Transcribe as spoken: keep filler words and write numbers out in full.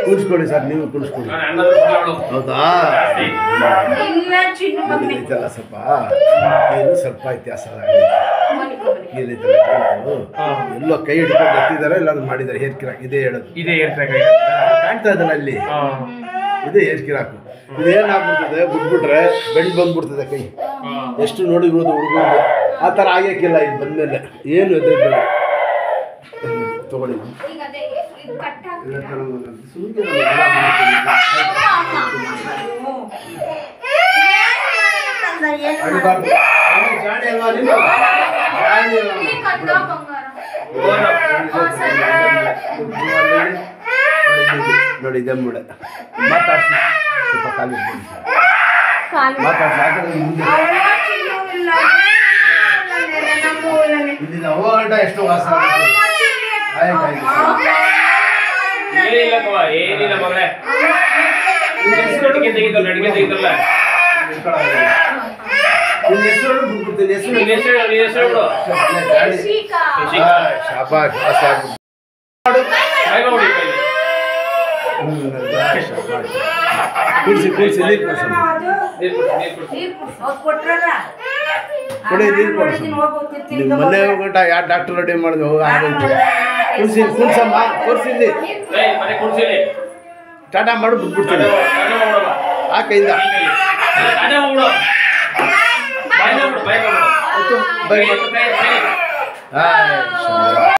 ಕುಡಿಸ್ಕೊಳ್ಳಿ sir, ನೀವು ಕುಡಿಸ್ಕೊಳ್ಳಿ. ಹೌದಾ? ಐತಲ್ಲ ಸ್ವಲ್ಪ ಏನು ಸ್ವಲ್ಪ ವ್ಯತ್ಯಾಸ ಏನೈತಲ್ಲ ಎಲ್ಲೋ ಕೈ ಹಿಡ್ಕೊಂಡು ಎತ್ತಿದ್ದಾರೆ, ಎಲ್ಲ ಮಾಡಿದ್ದಾರೆ. ಹೇರ್ ಕಿರಾಕ್ ಇದೇ ಹೇಳೋದು, ಇದೇ ಹೇರ್ ಕ್ರಾಕ್ ಕಾಣ್ತಾ ಇದಲ್ಲ ಅಲ್ಲಿ, ಇದೇ ಹೇರ್ ಕಿರಾಕು. ಇದೇನಾಗ್ಬಿಡ್ತದೆ, ಬಿಟ್ಬಿಟ್ರೆ ಬೆಂಡ್ ಬಂದ್ಬಿಡ್ತದೆ ಕೈ. ಎಷ್ಟು ನೋಡಿರ್ಬೋದು ಹುಡುಗರು, ಆ ಥರ ಆಗ್ಯಾಕಿಲ್ಲ. ಇದು ಬಂದಮೇಲೆ ಏನು ಎದೆ ಬೇಡ ತಗೊಳ್ಳಿ. ನೋಡಿ ಇದೆ ಮೂಡೆ ಮಾತಾಡ್ಸಿ, ಸ್ವಲ್ಪ ಕಾಲು ಮಾತಾಡ್ಸಿ. ಇಲ್ಲಿಂದ ಹೋರಾಟ ಎಷ್ಟು ವಾಸ ಏನಿಲ್ಲ ಮಗಳೇ, ಅಡಿಗೆ ತೆಗಿತಲ್ಲ ಅಡಿಗೆ ತೆಗಿತಲ್ಲ ನಿನ್ನ ಹೆಸರು ಬಿಡ್ಬಿಡ್ತೀನಿ. ಹೆಸರು ಹೆಸರು ಶಾಬಾಷ್ ಕುಡಿಸಿ ಕುಡಿಸಿ ನೀರು ಕುಡಿಸಮ್ಮ, ಕೊಡಿ ನೀರು ಕೊಡಿಸಮ್ಮ. ನಿಮ್ಮ ಮನೆ ಗಂಟ ಯಾವ ಡಾಕ್ಟರ್ ರೆಡಿ ಮಾಡಿದ್ರು ಹೋಗ ಕುಡಿಸಿ ಕುಡಿಸಮ್ಮ, ತೋರಿಸಿದ್ದಿ ಟಾಟಾ ಮಾಡಿ ಬಿಟ್ಬಿಡ್ತೀನಿ ಆ ಕೈಯಿಂದ. ಬೈ ಮಾಡಿ.